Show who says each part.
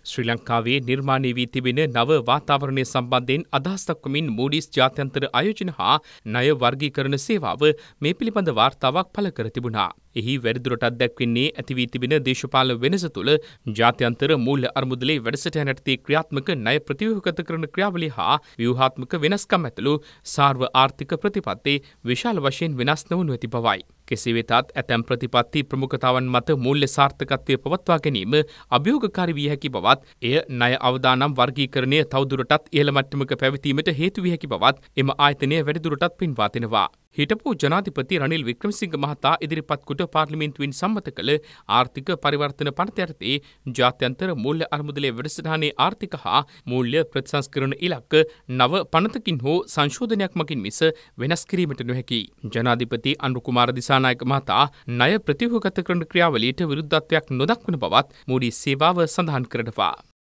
Speaker 1: ශ්‍රී ලංකාවේ නිර්මාණය වී තිබෙන නව වාතාවරණය සම්බන්ධයෙන් අදහස් දක්වමින් මූඩීස් ජාත්‍යන්තර ආයෝජන හා ණය වර්ගීකරණ සේවාව මේ පිළිබඳ වාර්තාවක් පළ කර තිබුණා. එහි වැඩිදුරටත් දැක්වෙන්නේ ඇති වී තිබෙන දේශපාලන වෙනස තුළ ජාත්‍යන්තර මූල්‍ය අරමුදලේ වැඩසටහන යටතේ ක්‍රියාත්මක ණය ප්‍රතිව්‍යුහගත කරන ක්‍රියාවලිය හා ව්‍යුහාත්මක වෙනස්කම් ඇතුළු සාර්ව ආර්ථික ප්‍රතිපත්ති විශාල වශයෙන් වෙනස් නොවනු ඇති බවයි. කෙසේ වෙතත් ඇතැම් ප්‍රතිපත්ති ප්‍රමුඛතාවන් මත මූල්‍ය සාර්ථකත්වය පවත්වා ගැනීම අභියෝගකාරී විය හැකි බවත් එය ණය අවදානම් වර්ගීකරණය තවදුරටත් ඉහළ මට්ටමක පැවතීමට හේතු විය හැකි බවත් එම ආයතනය වැඩිදුරටත් පෙන්වා දෙනවා. හිටපු ජනාධිපති රනිල් වික්‍රමසිංහ මහතා ඉදිරිපත් කොට පාර්ලිමේන්තුවෙන් සම්මත කළ ආර්ථික පරිවර්තන පනත යටතේ ජාත්‍යන්තර මූල්‍ය අරමුදලේ වැඩසටහනේ ආර්ථික හා මූල්‍ය ප්‍රතිසංස්කරණ ඉලක්ක නව පනතකින් හෝ සංශෝධනයක් මගින් මිස වෙනස් කිරීමට නොහැකි. ජනාධිපති අනුර කුමාර දිසානායක මහතා ණය ප්‍රතිව්‍යුහගත කරන ක්‍රියාවලියට විරුද්ධත්වයක් නොදක්වන බවත් මූඩීස් සේවාව සඳහන් කරනවා.